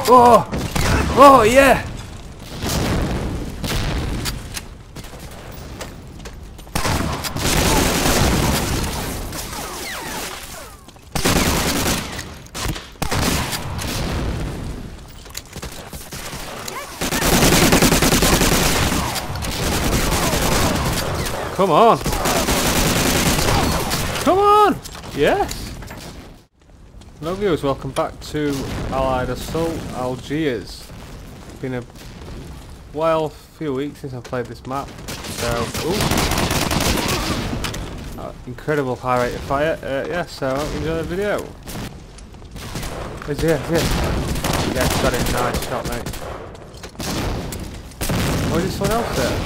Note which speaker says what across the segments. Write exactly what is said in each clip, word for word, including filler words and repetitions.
Speaker 1: Oh! Oh, yeah! Come on! Come on! Yes! Hello viewers, welcome back to Allied Assault Algiers. It's been a while, few weeks since I've played this map. So, ooh. Uh, incredible high rate of fire. Uh, yeah, so enjoy the video. Is yeah, yeah. Yeah, got it. Nice shot, mate. Oh, is there someone else there?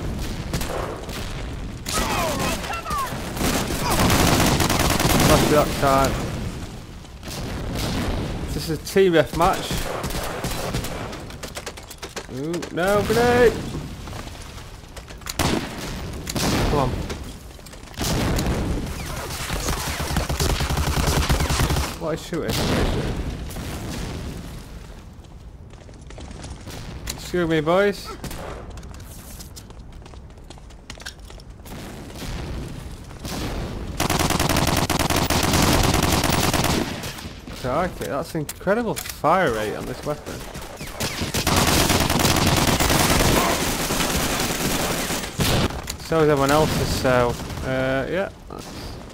Speaker 1: Must be that time. This is a team F match. Ooh, no, grenade! Come on. What is shooting? What is shooting? Excuse me, boys. Okay, that's incredible fire rate on this weapon. So is everyone else's, so uh, yeah. That's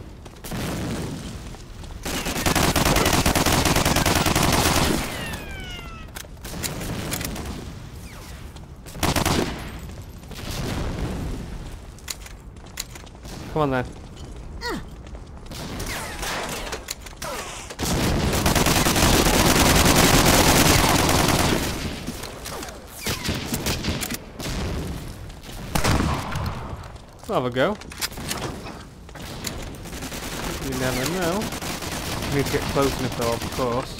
Speaker 1: Come on then. I'll have a go. You never know. Need to get close enough though, of course.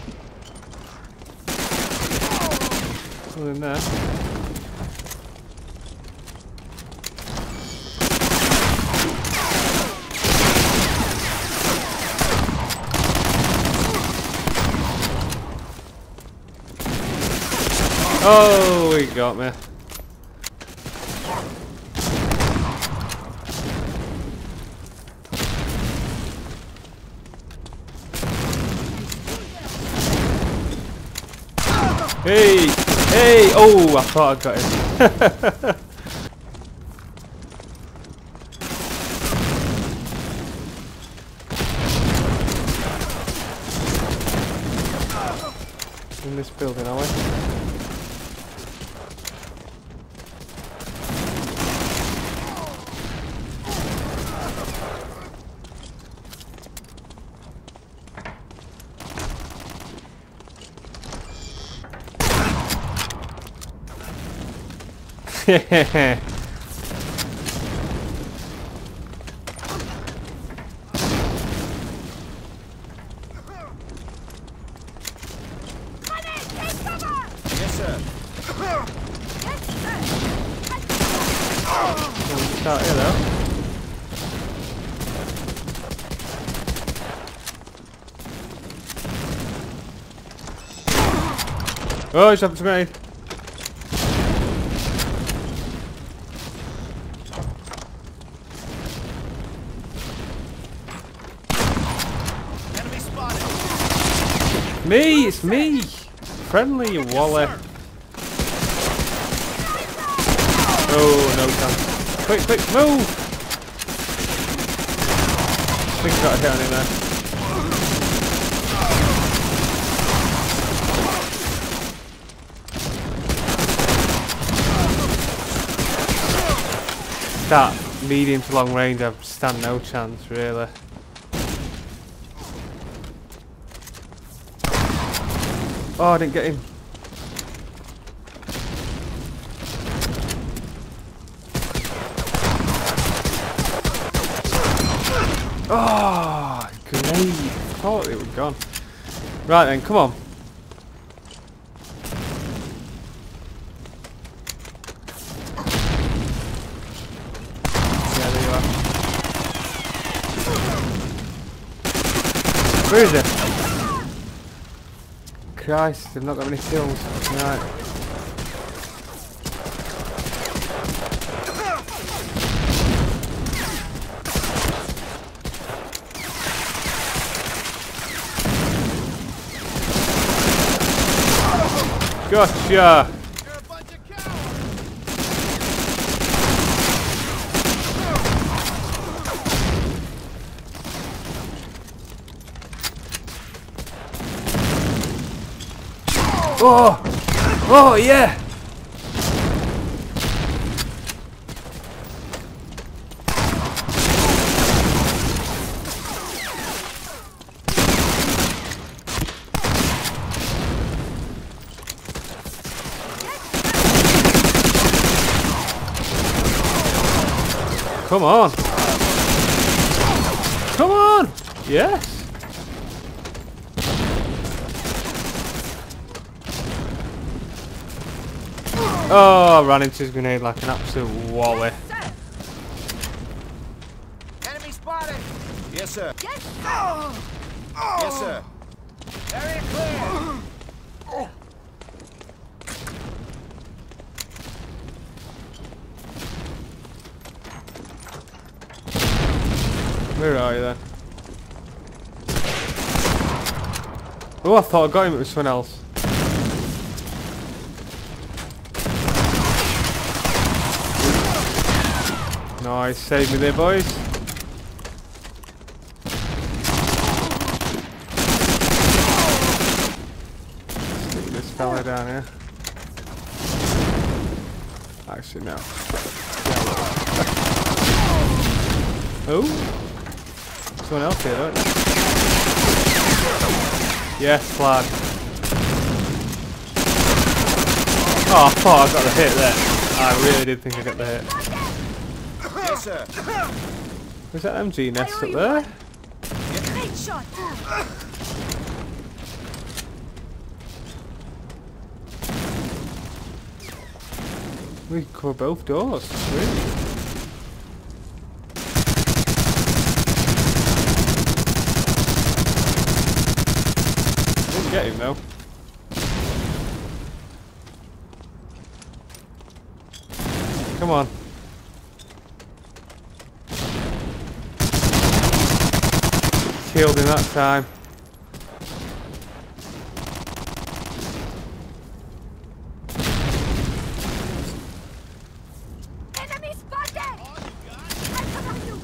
Speaker 1: Something there. Oh, he got me. Hey! Hey! Oh, I thought I got him. In this building, are we? Yeah.
Speaker 2: Yes, sir.
Speaker 1: Start here though. Oh, he's up to grenade. Me, it's me! Friendly, you wally. Oh, no chance. Quick, quick, move! I think I got a hit on him there. That medium to long range, I stand no chance, really. Oh, I didn't get him. Oh, grenade. Thought it was gone. Right then, come on. Yeah, there you are. Where is it? Christ, they've not got many kills. Right. Gotcha!
Speaker 2: You're a bunch of cowards.
Speaker 1: Oh! Oh yeah! Come on! Come on! Yes! Oh, I ran into his grenade like an absolute wally.
Speaker 2: Enemy spotted. Yes, sir. Yes, sir. Yes, sir. Area clear.
Speaker 1: Where are you then? Oh, I thought I got him, it was someone else. Nice, save me there, boys. Stick this fella down here. Actually, no. Oh! Someone else here, don't you? Yes, lad. Oh, I thought I got the hit there. I really did think I got the hit.
Speaker 2: Yes, sir.
Speaker 1: Was that M G nest up there?
Speaker 3: Great shot.
Speaker 1: We can cover both doors. Sweet. Didn't get him though. Come on. Killed him that time.
Speaker 3: Enemy spotted. I cover you.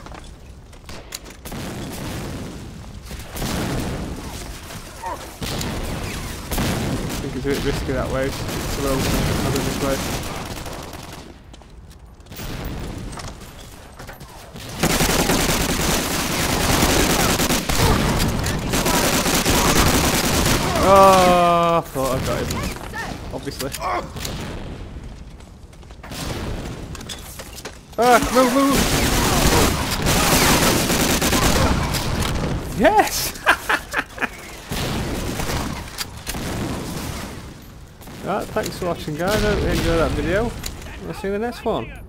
Speaker 1: I think it's a bit risky that way. Slow other this way. Oh, I thought I got him. Obviously. Ah, move, move! Yes! Right, thanks for watching, guys. I hope you enjoyed that video. I'll see you in the next one.